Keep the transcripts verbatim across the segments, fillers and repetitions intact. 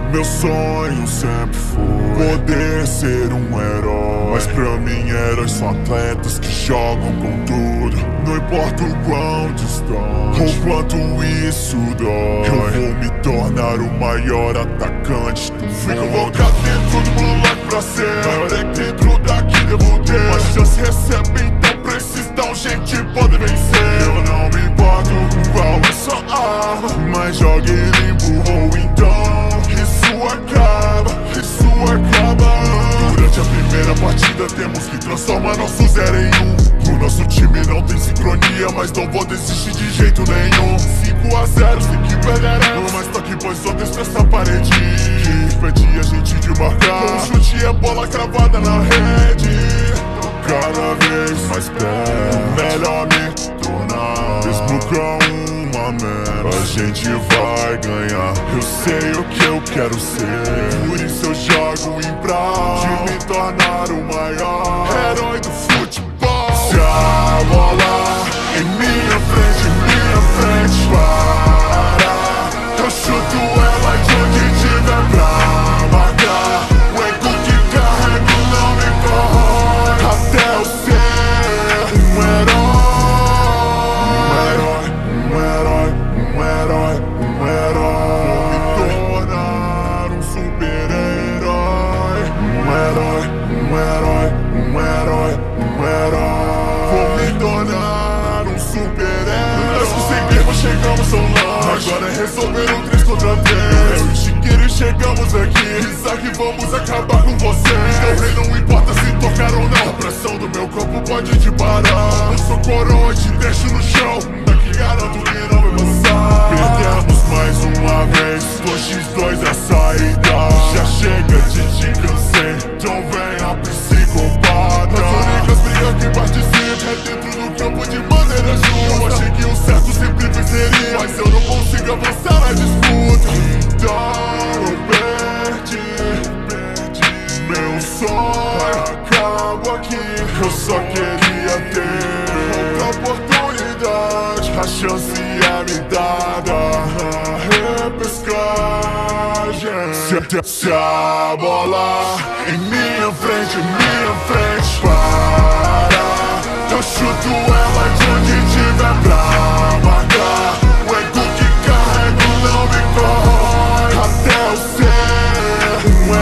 Meu sonho sempre foi poder ser um herói, mas pra mim heróis são atletas que jogam com tudo. Não importa o quão distante ou quanto isso dói, eu vou me tornar o maior atacante do mundo. Fico colocado dentro do moleque pra ser maior é que dentro daqui devo ter. Mas chance recebe, então preciso dar um jeito de poder vencer. Eu não me importo com qual é sua arma, mas jogue limpo ou então isso acaba, isso acaba. Durante a primeira partida temos que transformar nosso zero em um. O nosso time não tem sincronia, mas não vou desistir de jeito nenhum. Cinco a zero, sei que perderemos, mas tô aqui pois só texto essa parede que impede a gente de marcar. Com um chute e a bola cravada na rede, cada vez mais perto, melhor me tornar. Mesmo com uma merda, a gente vai ganhar. Eu sei o que eu quero ser, por isso eu jogo em prol de me tornar o maior herói do futebol. Se a bola em minha frente, em minha frente para, eu chuto ela de onde tiver pra marcar. O ego que carrego não me corrói até eu ser um herói. Um herói, um herói, um herói, um herói. Vou me tornar um super-herói. Um herói, um herói, um herói, um herói. Vou me tornar um super-herói. Nós conseguimos, chegamos tão longe. Agora é resolver um três contra três. Eu e o Chiqueiro chegamos aqui, pensar que vamos acabar com vocês. Meu rei não importa se tocar ou não, a pressão do meu corpo pode te parar. Eu sou coroa e te deixo no chão, daqui garanto que não vai passar. Perdemos mais uma vez, dois contra dois é a saída. Já chega de te cansei, então vem a psicopata. As únicas brigas que participam é dentro do campo de maneira justa. Eu achei que o certo sempre venceria, mas eu não consigo avançar na disputa. Então eu perdi, perdi meu sonho, acabo aqui. Eu só queria ter outra oportunidade, a chance é me dada, a repescagem. Se, se a bola em minha frente, em minha frente para, eu chuto ela de onde tiver pra marcar. O ego que carrego não me corrói até eu ser um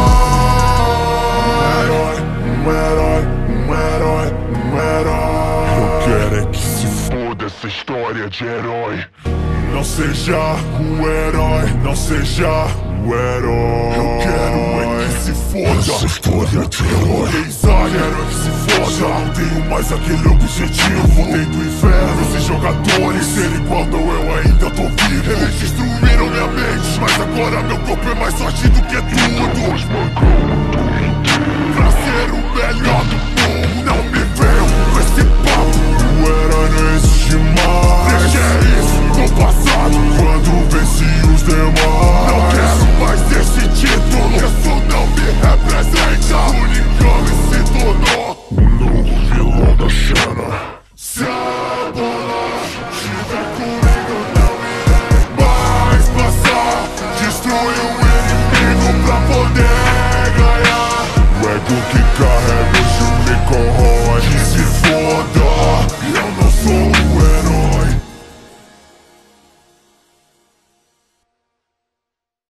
herói. Um herói, um herói, um herói. Eu quero é que se foda essa história de herói. Não seja o herói, não seja o herói. Eu quero é que se foda essa história de herói. Eu quero é que se foda. Já não tenho mais aquele objetivo. Voltei do inferno, esses jogadores serem quando eu ainda tô vivo. Eles destruíram minha mente, mas agora meu corpo é mais forte do que tudo. Pra ser o melhor do mundo, não me venham com esse papo. O herói não existe mais, deixa isso no passado.